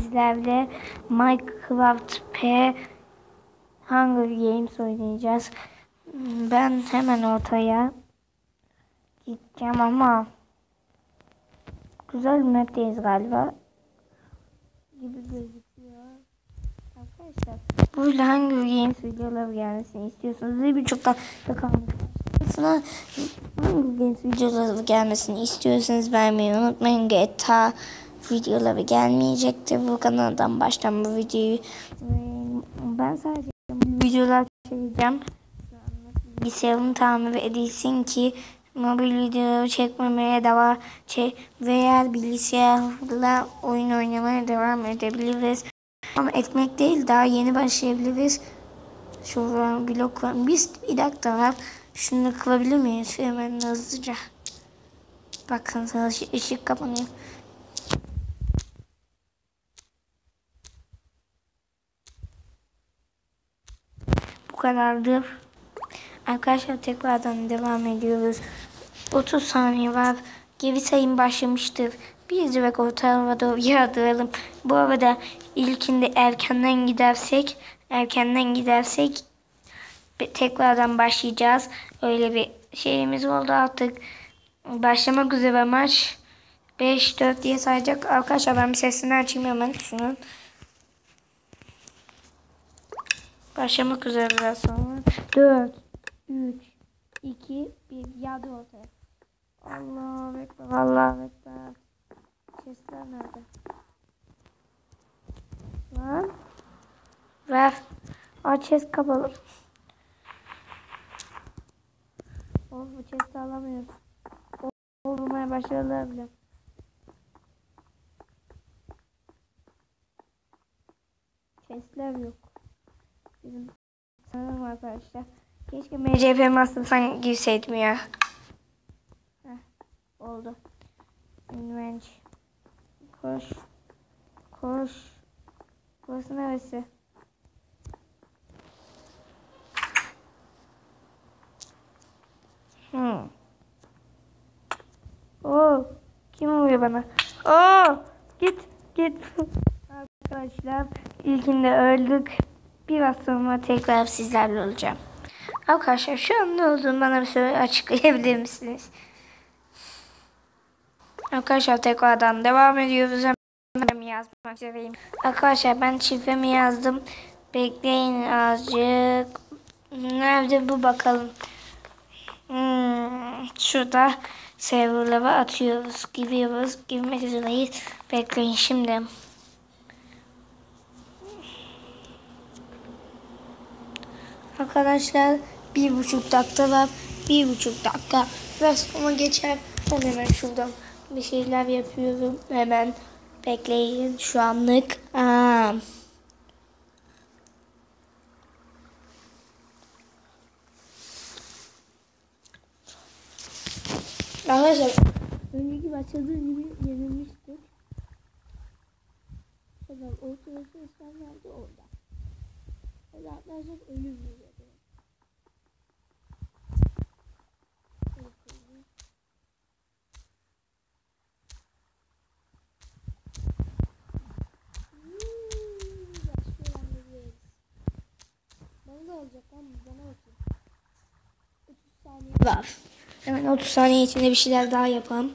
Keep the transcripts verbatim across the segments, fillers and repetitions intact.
sizlerle Minecraft P Hunger Games oynayacağız. Ben hemen ortaya gideceğim ama güzel bir map'teyiz galiba gibi gözüküyor. Arkadaşlar burada Hunger Games videoları gelmesini istiyorsanız bir buçuk dakika kalmış. Hunger Games videoları gelmesini istiyorsanız beğenmeyi unutmayın. G T A videoları gelmeyecektir bu kanaldan baştan bu videoyu. Ben sadece videolar çekeceğim. Bilgisayarım tamir edilsin ki mobil videoları çekmemeye devam çek veya bilgisayarla oyun oynamaya devam edebiliriz. Ama etmek değil, daha yeni başlayabiliriz. Şuradan blok var. Biz bir dakika var. Şunu kılabilir miyiz? Hemen hızlıca. Bakın ışık, ışık kapanıyor. Bu kadardır. Arkadaşlar tekrardan devam ediyoruz. otuz saniye var. Geri sayım başlamıştır. Biz direkt ortaya doğru yardıralım. Bu arada ilkinde erkenden gidersek erkenden gidersek tekrardan başlayacağız. Öyle bir şeyimiz oldu artık. Başlamak üzere maç. beş dört diye sayacak. Arkadaşlar ben bir sesini açayım hemen şunun. Başlamak üzere biraz sonra. dört üç iki bir yardım ortaya. Allahu ekber. Allahu ekber. Sesler nerede? Lan. Ver. Aç ses kapalı. Oh, bu chest'i alamıyoruz. Oh, vurmaya başladılar bile. Chest'ler yok. Bizim sanırım arkadaşlar. Keşke M C P Master'dan girseydim ya. Heh, oldu. Invenç. Koş. Koş. Burası neresi? Hmm. Oo, kim vuruyor bana? Oo, git git. Arkadaşlar ilkinde öldük. Biraz sonra tekrar sizlerle olacağım. Arkadaşlar şu an ne olduğunu bana bir söyle açıklayabilir misiniz? Arkadaşlar tekrardan devam ediyoruz. Hemen yazmak üzereyim. Arkadaşlar ben şifremi yazdım. Bekleyin azıcık. Nerede bu bakalım. Hmm, şurada serverlara atıyoruz. Giriyoruz. Girmek üzereyiz. Bekleyin şimdi. Arkadaşlar bir buçuk dakika var. Bir buçuk dakika. Biraz sonra geçer. Ben hemen şuradan bir şeyler yapıyorum. Hemen bekleyin şu anlık. Aa. Arkadaşlar önceki başladığı gibi yenilmiştik. Mesela ortaya sesler nerede orada. Evet arkadaşlar ölüm geliyor. Ne olacak lan bana bakayım. otuz saniye var. Hemen otuz saniye içinde bir şeyler daha yapalım.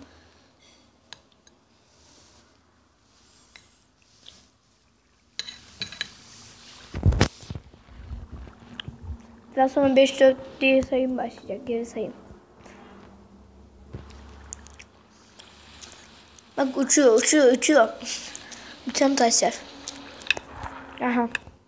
Daha sonra beş dört diye sayım başlayacak. Geri sayım. Bak uçuyor uçuyor uçuyor. Uçan taşlar. Aha.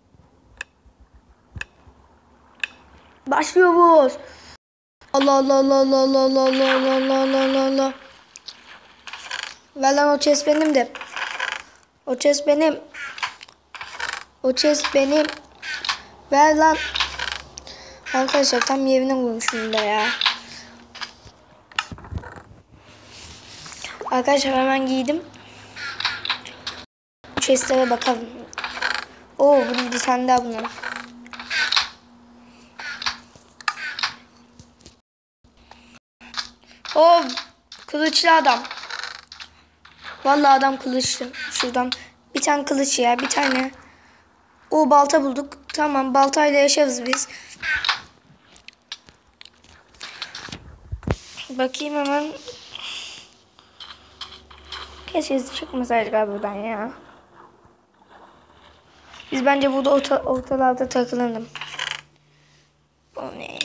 Başlıyoruz. Allah Allah Allah Allah Allah Allah Allah Allah Allah Allah Allah. Ver lan o chest benim de. O chest benim. O chest benim. Ver lan. Arkadaşlar tam yerine vurmuşum da ya. Arkadaşlar hemen giydim. Chestlere bakalım. Oo bunun bir tane daha bunun. Oo kılıçlı adam. Vallahi adam kılıçlı. Şuradan bir tane kılıç ya. Bir tane. O balta bulduk. Tamam, baltayla yaşarız biz. Bakayım hemen. Keşke çıkmasaydık abi buradan ya. Biz bence burada orta, ortalarda takılalım. O ne?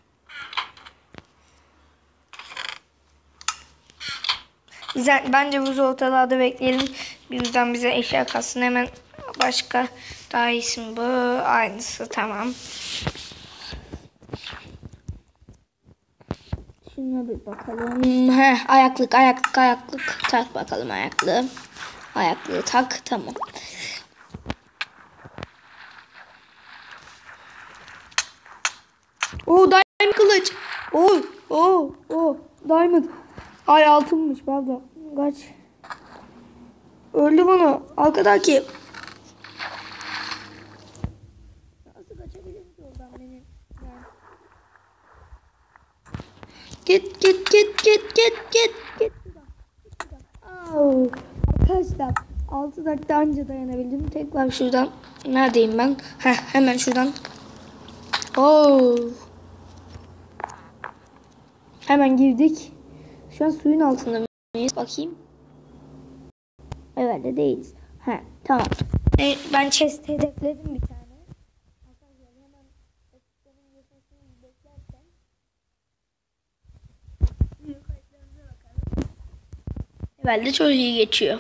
Biz, bence bu ortalarda bekleyelim. Birden bize eşya kalsın. Hemen başka daha iyisi bu. Aynısı tamam. Şuna bir bakalım. Heh, ayaklık ayaklık ayaklık. Tak bakalım ayaklığı. Ayaklığı tak, tamam. Oo, diamond kılıç. Oo, oo, oo, diamond. Ay, altınmış pardon. Kaç. Öldü bunu. Arkadaki. Nasıl kaçabilirim ki oradan beni? Yani. Git git git git git git git. Oh. Arkadaşlar altı dakika önce dayanabildim. Tekrar şuradan. Neredeyim ben? Heh, hemen şuradan. Oh. Hemen girdik. Şu an suyun altında mıyız? Bakayım. Evet de değiliz. He, tamam. E, ben chest hedefledim bir tane. Hemen ekranın geçmesini beklerken video kayıtlarımıza bakalım. Evet de çok iyi geçiyor.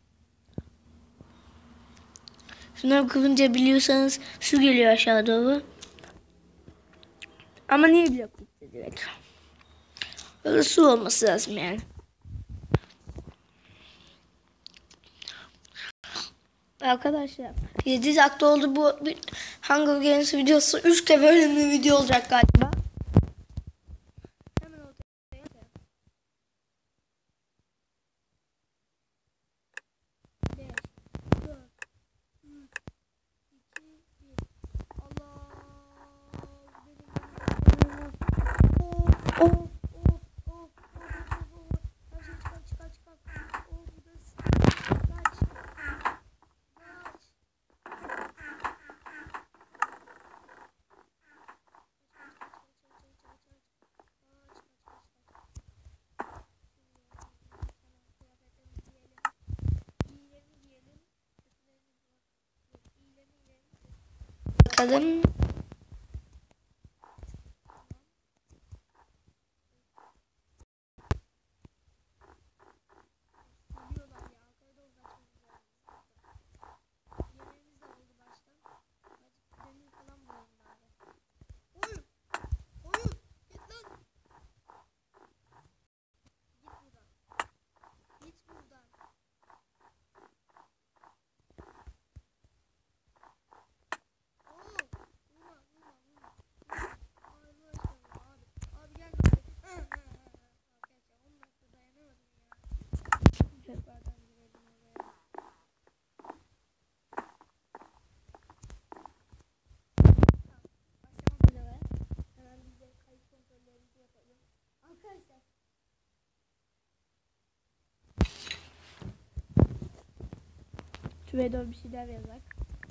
Şunları kırınca biliyorsanız su geliyor aşağı doğru. Ama niye blok gitti direkt? Öyle su olması lazım yani. Arkadaşlar yedi dakika oldu bu Hunger Games videosu. üç de bölümlü video olacak galiba. Hemen ortaya. beş, dört, üç, iki, bir. Allah. Oh, oh, oh, oh, oh, oh. Çıkar, çıkar, çıkar. Oh, buradasın. Kaç. Bakalım. Şuraya doğru bir şeyler yazak.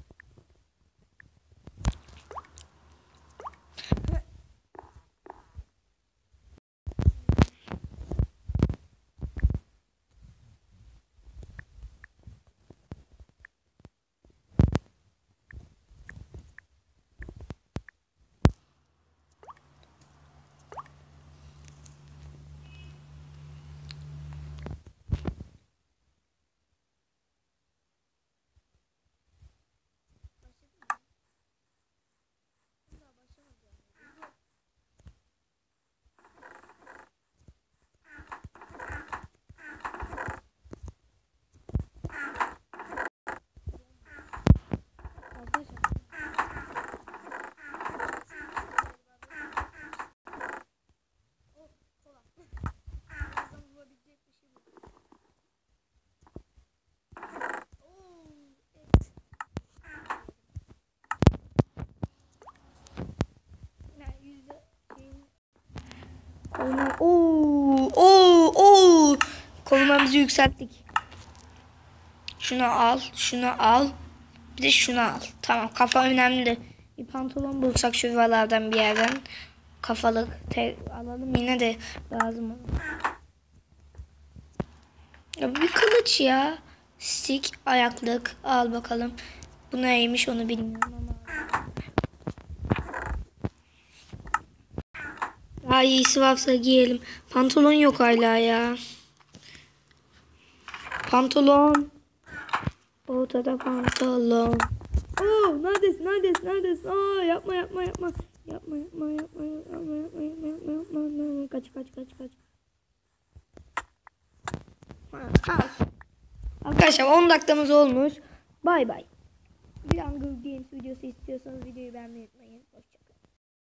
Koluma, ooo, ooo, ooo. Kolumamızı yükselttik. Şunu al. Şunu al. Bir de şunu al. Tamam, kafa önemli. Bir pantolon bulsak şu yuvalardan bir yerden. Kafalık te alalım, yine de lazım olur. Ya bir kılıç ya. Stick, ayaklık al bakalım. Bu neymiş onu bilmiyorum ama. Daha iyisi varsa giyelim. Pantolon yok hala ya. Pantolon. Ortada pantolon. Oh, neredesin, neredesin, neredesin? Aa, yapma, yapma, yapma. Yapma, yapma, yapma, yapma, yapma, yapma, yapma, yapma, yapma. Kaç, kaç, kaç, kaç. Ha, arkadaşlar on dakikamız olmuş. Bay bay. Bir Hunger Games videosu istiyorsanız videoyu beğenmeyi unutmayın.